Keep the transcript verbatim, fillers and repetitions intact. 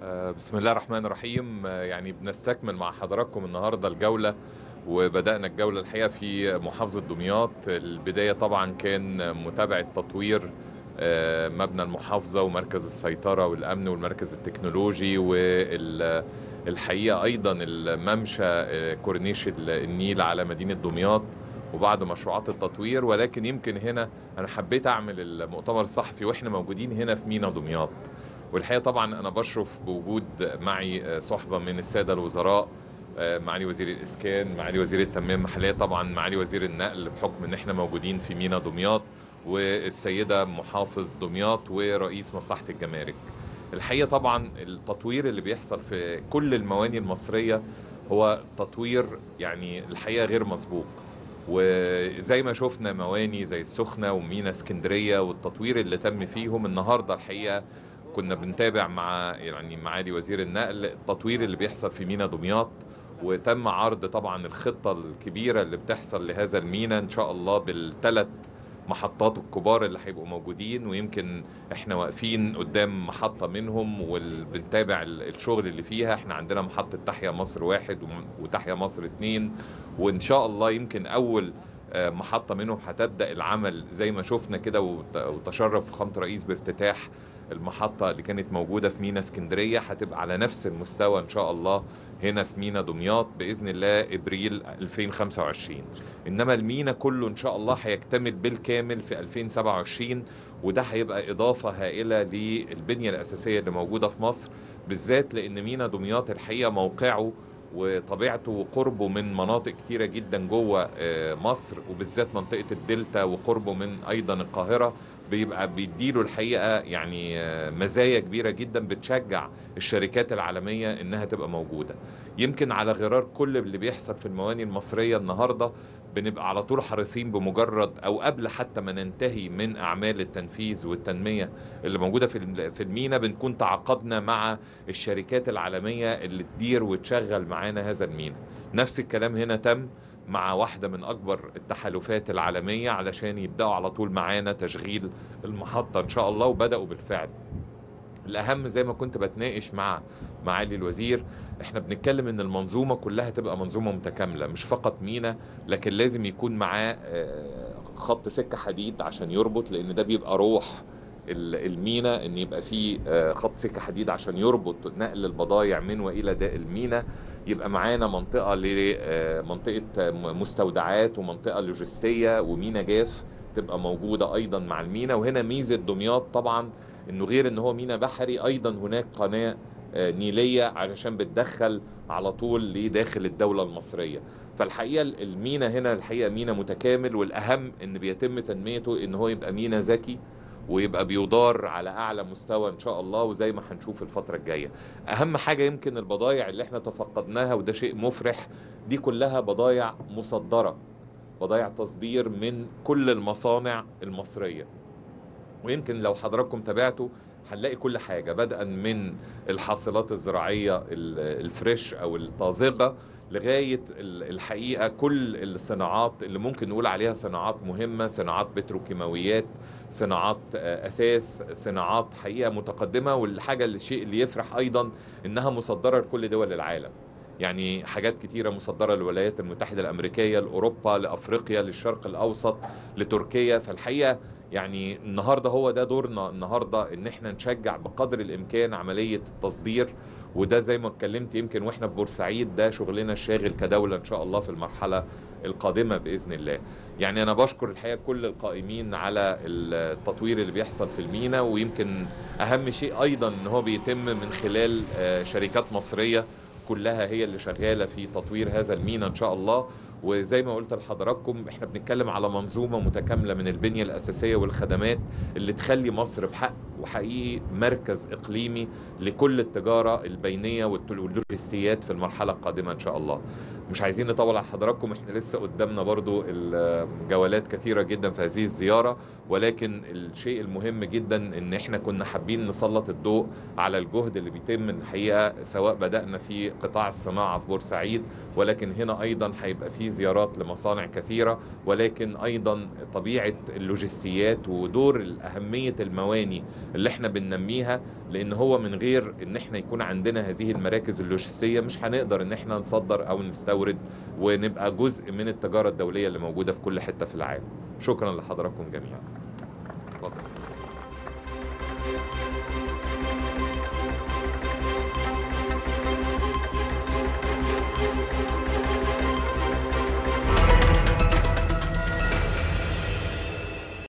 آه، بسم الله الرحمن الرحيم. آه، يعني بنستكمل مع حضراتكم النهارده الجولة، وبدأنا الجولة الحقيقة في محافظة دمياط. البداية طبعا كان متابعة تطوير آه، مبنى المحافظة ومركز السيطرة والأمن والمركز التكنولوجي، والحقيقة أيضا الممشى آه، كورنيش النيل على مدينة دمياط وبعض مشروعات التطوير. ولكن يمكن هنا أنا حبيت أعمل المؤتمر الصحفي وإحنا موجودين هنا في مينا دمياط. والحقيقة طبعا أنا بشرف بوجود معي صحبة من السادة الوزراء، معالي وزير الإسكان، معالي وزير التنمية المحلية، طبعا معالي وزير النقل بحكم إن إحنا موجودين في مينا دمياط، والسيدة محافظ دمياط ورئيس مصلحة الجمارك. الحقيقة طبعا التطوير اللي بيحصل في كل المواني المصرية هو تطوير يعني الحقيقة غير مسبوق. وزي ما شفنا مواني زي السخنة ومينا اسكندرية والتطوير اللي تم فيهم النهاردة، الحقيقة كنا بنتابع مع يعني معالي وزير النقل التطوير اللي بيحصل في مينا دمياط، وتم عرض طبعا الخطة الكبيرة اللي بتحصل لهذا المينا ان شاء الله بالثلاث محطات الكبار اللي هيبقوا موجودين. ويمكن احنا واقفين قدام محطة منهم وبنتابع الشغل اللي فيها. احنا عندنا محطة تحيا مصر واحد وتحيا مصر اتنين، وان شاء الله يمكن اول آه، محطة منهم هتبدأ العمل زي ما شفنا كده، وت- وتشرف فخامة الرئيس بافتتاح المحطة اللي كانت موجودة في مينا اسكندرية، هتبقى على نفس المستوى إن شاء الله هنا في مينا دمياط بإذن الله إبريل ألفين وخمسة وعشرين. إنما المينا كله إن شاء الله هيكتمل بالكامل في ألفين وسبعة وعشرين، وده هيبقى إضافة هائلة للبنية الأساسية اللي موجودة في مصر، بالذات لأن مينا دمياط الحقيقة موقعه وطبيعته وقربه من مناطق كتيرة جدا جوه آه، مصر، وبالذات منطقة الدلتا، وقربه من أيضا القاهرة، بيبقى بيديله الحقيقة يعني آه، مزايا كبيرة جدا بتشجع الشركات العالمية انها تبقى موجودة. يمكن على غرار كل اللي بيحصل في المواني المصرية النهاردة بنبقى على طول حريصين بمجرد او قبل حتى ما ننتهي من اعمال التنفيذ والتنمية اللي موجودة في الم- في المينا، بنكون تعاقدنا مع الشركات العالمية اللي تدير وتشغل معانا هذا المينا. نفس الكلام هنا تم مع واحدة من أكبر التحالفات العالمية علشان يبدأوا على طول معانا تشغيل المحطة إن شاء الله، وبدأوا بالفعل. الأهم زي ما كنت بتناقش مع معالي الوزير، احنا بنتكلم ان المنظومة كلها تبقى منظومة متكاملة، مش فقط مينا، لكن لازم يكون معاه آه، خط سكة حديد عشان يربط، لان ده بيبقى روح ال- المينا، ان يبقى فيه آه، خط سكة حديد عشان يربط نقل البضائع من والى داء المينا. يبقى معانا منطقة لمنطقة مستودعات ومنطقة لوجستية ومينا جاف تبقى موجودة ايضا مع المينا. وهنا ميزة دمياط طبعا انه غير ان هو ميناء بحري، ايضا هناك قناة آه، نيلية علشان بتدخل على طول لداخل الدولة المصرية. فالحقيقة الميناء هنا الحقيقة ميناء متكامل، والاهم ان بيتم تنميته ان هو يبقى ميناء ذكي، ويبقى بيدار على اعلى مستوى ان شاء الله، وزي ما هنشوف الفترة الجاية. اهم حاجة يمكن البضائع اللي احنا تفقدناها، وده شيء مفرح، دي كلها بضائع مصدرة، بضائع تصدير من كل المصانع المصرية. ويمكن لو حضراتكم تابعتوا هنلاقي كل حاجة بدءا من الحاصلات الزراعية ال- الفريش أو الطازجة، لغاية ال- الحقيقة كل الصناعات اللي ممكن نقول عليها صناعات مهمة، صناعات بتروكيماويات، صناعات آه، أثاث، صناعات حقيقة متقدمة. والحاجة اللي الشيء اللي يفرح أيضا إنها مصدرة لكل دول العالم. يعني حاجات كتيرة مصدرة للولايات المتحدة الأمريكية، لأوروبا، لأفريقيا، للشرق الأوسط، لتركيا. فالحقيقة يعني النهارده هو ده دورنا النهارده، ان احنا نشجع بقدر الامكان عمليه التصدير. وده زي ما اتكلمت يمكن واحنا في بورسعيد، ده شغلنا الشاغل كدوله ان شاء الله في المرحله القادمه باذن الله. يعني انا بشكر الحقيقه كل القائمين على التطوير اللي بيحصل في المينا. ويمكن اهم شيء ايضا ان هو بيتم من خلال آه، شركات مصريه كلها هي اللي شغاله في تطوير هذا المينا ان شاء الله. وزي ما قلت لحضراتكم احنا بنتكلم على منظومة متكاملة من البنية الأساسية والخدمات اللي تخلي مصر بحق وحقيقي مركز إقليمي لكل التجارة البينية والت- واللوجستيات في المرحلة القادمة إن شاء الله. مش عايزين نطول على حضراتكم، احنا لسه قدامنا برضو الجولات كثيرة جدا في هذه الزيارة، ولكن الشيء المهم جدا ان احنا كنا حابين نسلط الضوء على الجهد اللي بيتم الحقيقة، سواء بدأنا في قطاع الصناعة في بورسعيد، ولكن هنا ايضا هيبقى في زيارات لمصانع كثيرة، ولكن ايضا طبيعة اللوجستيات ودور أهمية المواني اللي احنا بننميها، لان هو من غير ان احنا يكون عندنا هذه المراكز اللوجستية مش هنقدر ان احنا نصدر او نستورد ونبقى جزء من التجارة الدولية اللي موجودة في كل حتة في العالم. شكرا لحضراتكم جميعا. اتفضل.